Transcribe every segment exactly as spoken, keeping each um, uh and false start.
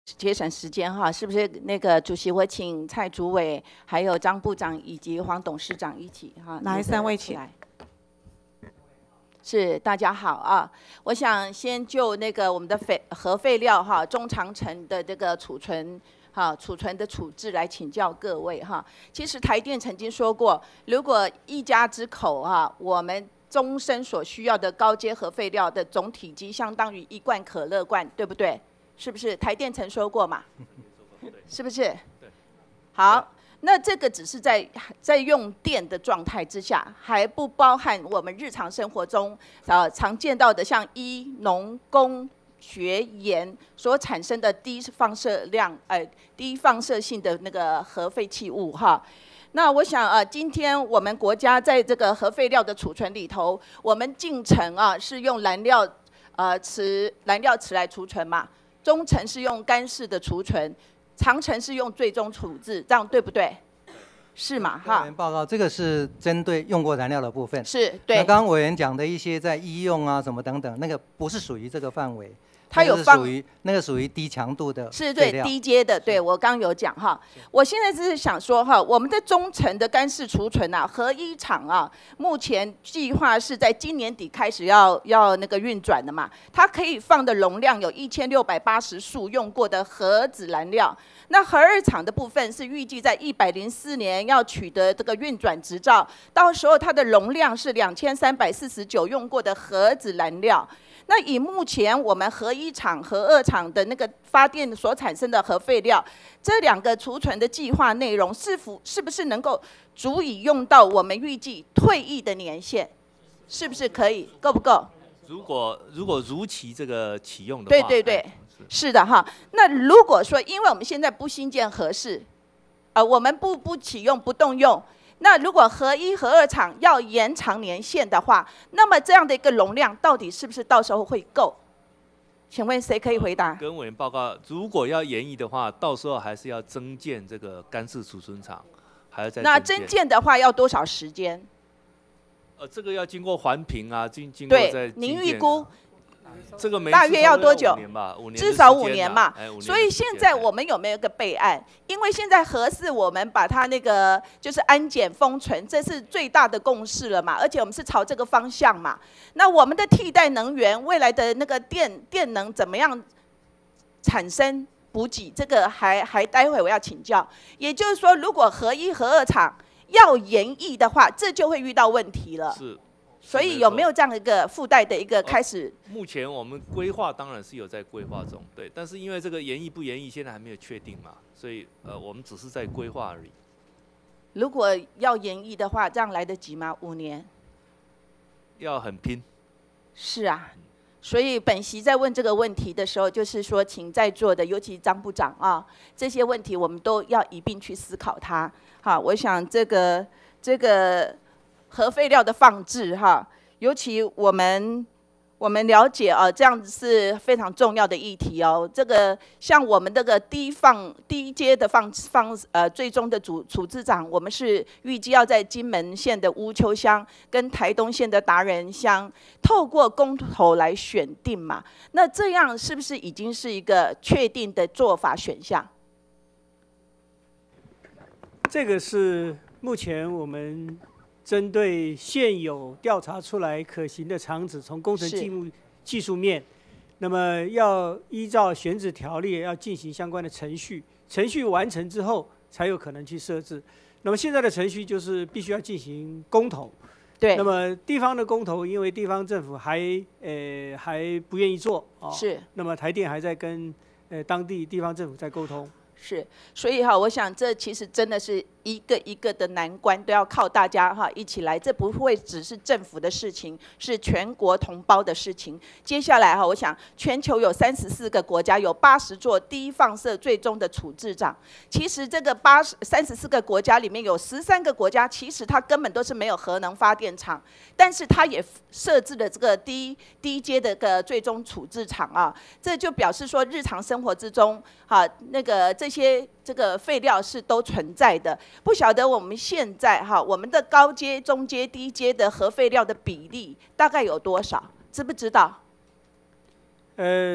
节省时间哈，是不是那个主席？我请蔡主委、还有张部长以及黄董事长一起哈。 哪三位请？ 是，大家好啊！我想先就那个我们的废核废料哈，中长程的这个储存哈，储存的处置来请教各位哈。其实台电曾经说过，如果一家之口哈，我们终身所需要的高阶核废料的总体积相当于一罐可乐罐，对不对？是不是？台电曾说过嘛？是不是？好。那这个只是在在用电的状态之下，还不包含我们日常生活中呃常见到的像医、农、工、学、研所产生的低放射量呃低放射性的那个核废弃物哈。那我想啊，今天我们国家在这个核废料的储存里头，我们进程啊是用燃料呃池燃料池来储存嘛，中程是用干式的储存。长程是用最终处置，这样对不对？是嘛？哈。 委员报告，这个是针对用过燃料的部分。 是，对。 那刚刚委员讲的一些在医用啊什么等等，那个不是属于这个范围。 它有放属于那个属于低强度的， 是对低阶的，对我刚有讲哈。我现在只是想说哈，我们的中程的干式储存啊，核一厂啊，目前计划是在今年底开始要要那个运转的嘛。它可以放的容量有一千六百八十束用过的核子燃料。那核二厂的部分是预计在一百零四年要取得这个运转执照，到时候它的容量是两千三百四十九用过的核子燃料。那以目前我们核一厂、核二厂的那个发电所产生的核废料，这两个储存的计划内容是否是不是能够足以用到我们预计退役的年限？是不是可以？够不够？ 如果如果如期这个启用的话， 对对对，是的哈。那如果说因为我们现在不新建核试，呃，我们不不启用不动用。那如果核一、核二厂要延长年限的话，那么这样的一个容量到底是不是到时候会够？请问谁可以回答？ 跟委员报告，如果要延役的话，到时候还是要增建这个干式储存厂，还要再那增建的话要多少时间？ 呃，这个要经过环评啊，经经过再对，您预估？ 这个大约要多久？至少五年嘛。所以现在我们有没有一个备案？因为现在核四我们把它那个就是安检封存，这是最大的共识了嘛，而且我们是朝这个方向嘛。那我们的替代能源未来的那个电电能怎么样产生补给？这个还还待会我要请教。也就是说，如果核一、核二厂要延役的话，这就会遇到问题了。 是。 所以有没有这样一个附带的一个开始？ 呃、目前我们规划当然是有在规划中，对，但是因为这个延役不延役现在还没有确定嘛，所以呃我们只是在规划而已。 如果要延役的话，这样来得及吗？五年？ 要很拼。 是啊，所以本席在问这个问题的时候，就是说，请在座的，尤其张部长啊，这些问题我们都要一并去思考它。好，我想这个这个。核废料的放置哈，尤其我们我们了解啊，这样子是非常重要的议题哦。这个像我们这个低放低阶的放放呃最终的主处置场，我们是预计要在金门县的乌丘乡跟台东县的达人乡，透过公投来选定嘛。那这样是不是已经是一个确定的做法选项？ 这个是目前我们。针对现有调查出来可行的场址，从工程技术技术面，那么要依照选址条例要进行相关的程序，程序完成之后才有可能去设置。那么现在的程序就是必须要进行公投， 对。 那么地方的公投，因为地方政府还呃还不愿意做啊， 是。 那么台电还在跟呃当地地方政府在沟通。 是，所以哈，我想这其实真的是一个一个的难关，都要靠大家哈一起来。这不会只是政府的事情，是全国同胞的事情。接下来哈，我想全球有三十四个国家，有八十座低放射最终的处置场。其实这个八十三十四个国家里面有十三个国家，其实它根本都是没有核能发电厂，但是它也设置了这个低低阶的个最终处置场啊。这就表示说，日常生活之中哈那个这些。这些这个废料是都存在的，不晓得我们现在哈，我们的高阶、中阶、低阶的核废料的比例大概有多少？知不知道？ 呃，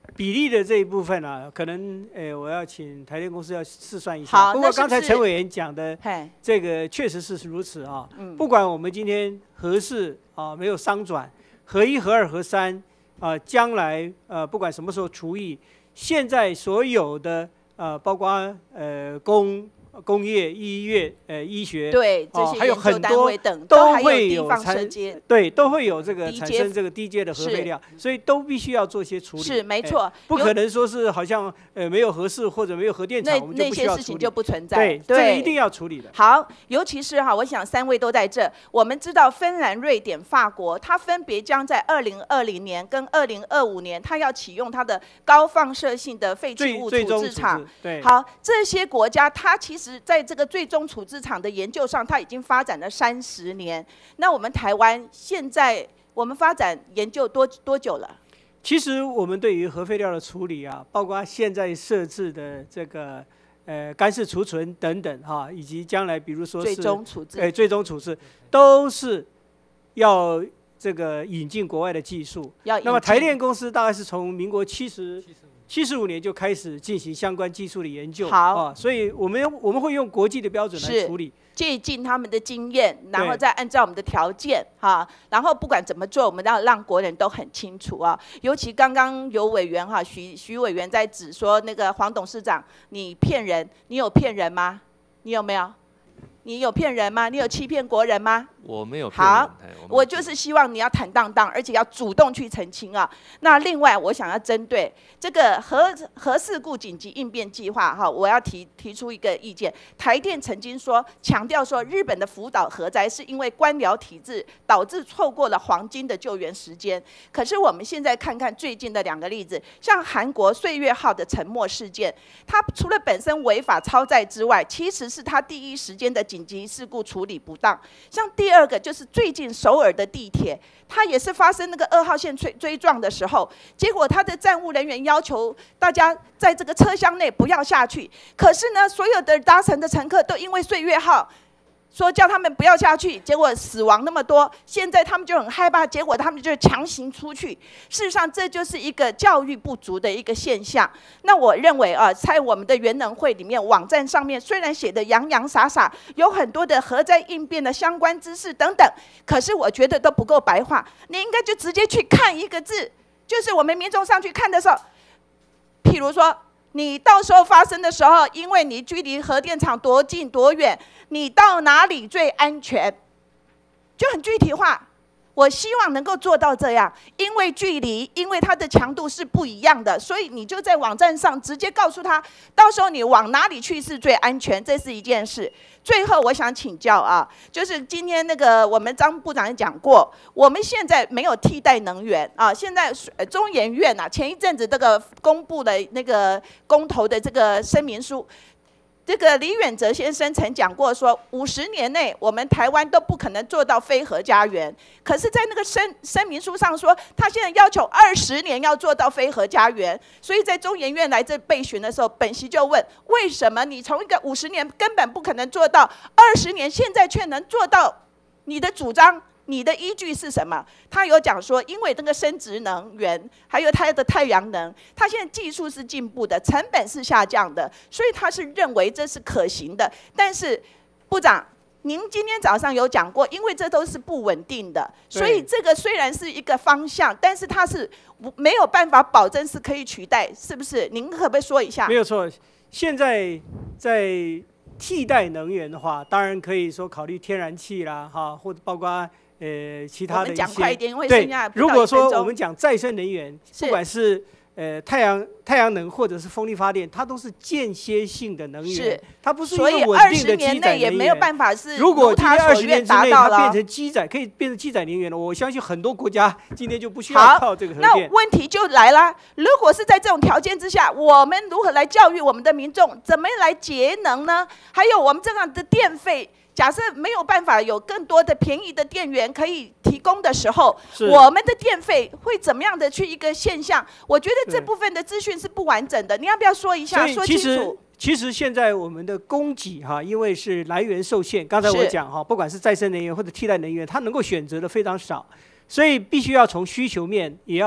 比例的这一部分啊，可能诶，我要请台电公司要试算一下。 好， 不过刚才那是不是陈委员讲的嘿这个确实是如此啊。 嗯不管我们今天核四啊没有商转，核一、核二、核三啊，将来呃不管什么时候除役，现在所有的呃包括呃工工业、医院、呃医学， 对这哦还有些研究单很多位等都还有会有地方产设阶， 对，都会有这个低阶产生这个低阶的核是废料，所以都必须要做些处理。 是没哎错，有不可能说是好像呃没有核四或者没有核电厂， 那我们就那不需要处理些事情就。不存在。 对，这个一定要处理的。 好，尤其是哈，我想三位都在这。我们知道芬兰、瑞典、法国，它分别将在二零二零年跟二零二五年，它要启用它的高放射性的废弃最物处最终处置厂置。对， 好，这些国家它其实在这个最终处置厂的研究上，它已经发展了三十年。那我们台湾现在我们发展研究多多久了？ 其实我们对于核废料的处理啊，包括现在设置的这个呃干式储存等等哈、以及将来比如说最是终处置。 呃最终处置，都是要这个引进国外的技术。 要引那么台进电公司大概是从民国七十七十五年就开始进行相关技术的研究。 好啊，所以我们我们会用国际的标准来是处理。 借鉴他们的经验，然后对再按照我们的条件哈，然后不管怎么做，我们要让国人都很清楚啊。尤其刚刚有委员哈，徐徐委员在指说那个黄董事长，你骗人，你有骗人吗？你有没有？你有骗人吗？你有欺骗国人吗？ 我没有骗人。 好哎没有我就是希望你要坦荡荡，而且要主动去澄清啊。那另外，我想要针对这个核核事故紧急应变计划哈，我要提提出一个意见。台电曾经说，强调说日本的福岛核灾是因为官僚体制导致错过了黄金的救援时间。可是我们现在看看最近的两个例子，像韩国岁月号的沉没事件，它除了本身违法超载之外，其实是它第一时间的紧急事故处理不当。像第二个就是最近首尔的地铁，它也是发生那个二号线追追撞的时候，结果它的站务人员要求大家在这个车厢内不要下去，可是呢，所有的搭乘的乘客都因为岁月号说叫他们不要下去，结果死亡那么多，现在他们就很害怕，结果他们就强行出去。事实上，这就是一个教育不足的一个现象。那我认为啊，在我们的原能会里面，网站上面虽然写的洋洋洒洒，有很多的核灾应变的相关知识等等，可是我觉得都不够白话。你应该就直接去看一个字，就是我们民众上去看的时候，譬如说，你到时候发生的时候，因为你距离核电厂多近多远，你到哪里最安全，就很具体化。我希望能够做到这样，因为距离，因为它的强度是不一样的，所以你就在网站上直接告诉他，到时候你往哪里去是最安全，这是一件事。最后我想请教啊，就是今天那个我们张部长也讲过，我们现在没有替代能源啊。现在中研院啊，前一阵子这个公布了那个公投的这个声明书。这个李远哲先生曾讲过说，五十年内我们台湾都不可能做到非核家园。可是，在那个声声明书上说，他现在要求二十年要做到非核家园。所以在中研院来这备询的时候，本席就问：为什么你从一个五十年根本不可能做到，二十年现在却能做到？你的主张？你的依据是什么？他有讲说，因为那个生质能源，还有它的太阳能，它现在技术是进步的，成本是下降的，所以他是认为这是可行的。但是，部长，您今天早上有讲过，因为这都是不稳定的，所以这个虽然是一个方向，但是它是没有办法保证是可以取代，是不是？您可不可以说一下？ 没有错，现在在替代能源的话，当然可以说考虑天然气啦，哈，或者包括。呃，其他的一些， 我们讲快一点，因为对剩下不到如果说一分钟我们讲再生能源，不管是呃太阳太阳能或者是风力发电，它都是间歇性的能源， 是它不是一所以个稳二十定的积年内也载能源。 没有办法是如果如今天他所愿二十年之内达到了它变成积载，可以变成积载能源了，我相信很多国家今天就不需要好靠这个核那电。 问题就来了，如果是在这种条件之下，我们如何来教育我们的民众，怎么来节能呢？还有我们这样的电费。假设没有办法有更多的便宜的电源可以提供的时候，我们的电费会怎么样的去一个现象？我觉得这部分的资讯是不完整的，你要不要说一下，说清楚？ 其实现在我们的供给哈，因为是来源受限，刚才我讲哈，不管是再生能源或者替代能源，它能够选择的非常少，所以必须要从需求面也要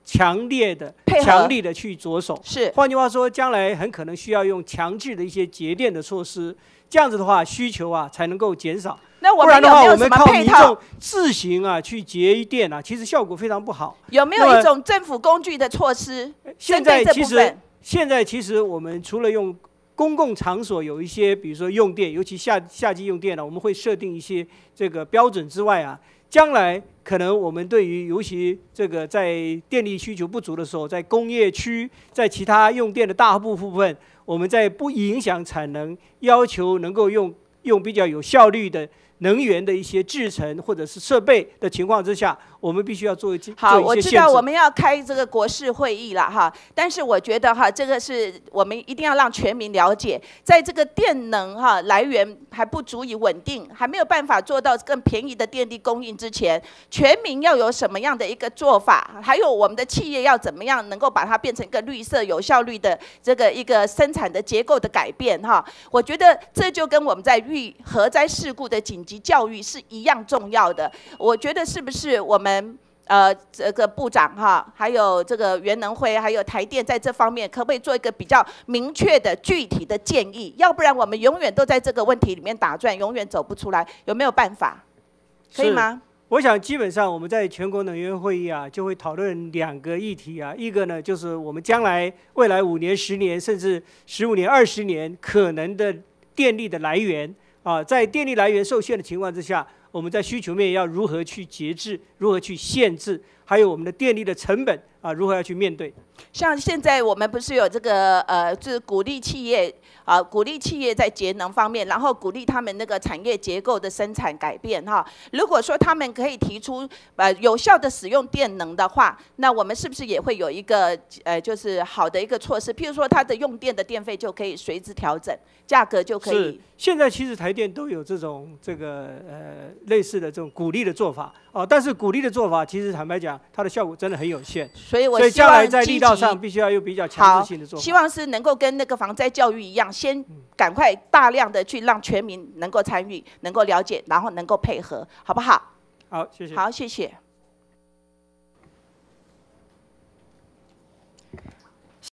强烈的、 配合强力的去着手。 是， 换句话说，将来很可能需要用强制的一些节电的措施，这样子的话，需求啊才能够减少。 那我不然的话， 们有没有什我们靠么配套民众？自行啊去节电啊，其实效果非常不好。 有没有一种政府工具的措施？ 现在针对这其实部分现在其实我们除了用公共场所有一些，比如说用电，尤其夏夏季用电呢、啊，我们会设定一些这个标准之外啊，将来可能我们对于尤其这个在电力需求不足的时候，在工业区，在其他用电的大部分，我们在不影响产能，要求能够用用比较有效率的能源的一些制程或者是设备的情况之下，我们必须要做一好， 做一些我知限制。 道我们要开这个国事会议了哈，但是我觉得哈，这个是我们一定要让全民了解，在这个电能哈来源还不足以稳定，还没有办法做到更便宜的电力供应之前，全民要有什么样的一个做法？还有我们的企业要怎么样能够把它变成一个绿色、有效率的这个一个生产的结构的改变哈？我觉得这就跟我们在遇核灾事故的紧急教育是一样重要的。我觉得是不是我们？呃，这个部长哈，还有这个原能会，还有台电，在这方面可不可以做一个比较明确的、具体的建议？要不然我们永远都在这个问题里面打转，永远走不出来。有没有办法？可以吗？ 我想基本上我们在全国能源会议啊，就会讨论两个议题啊，一个呢就是我们将来未来五年、十年，甚至十五年、二十年可能的电力的来源啊，在电力来源受限的情况之下。我们在需求面要如何去节制，如何去限制，还有我们的电力的成本啊，如何要去面对？ 像现在我们不是有这个呃，就是鼓励企业啊，鼓励企业在节能方面，然后鼓励他们那个产业结构的生产改变哈。如果说他们可以提出呃有效的使用电能的话，那我们是不是也会有一个呃就是好的一个措施？譬如说它的用电的电费就可以随之调整，价格就可以。 是，现在其实台电都有这种这个呃类似的这种鼓励的做法哦，但是鼓励的做法其实坦白讲，它的效果真的很有限。 所以我所以希望将来在力道上必须要有比较强制性的做法。 希望是能够跟那个防灾教育一样，先赶快大量的去让全民能够参与、能够了解，然后能够配合，好不好？ 好，谢谢。 好，谢谢。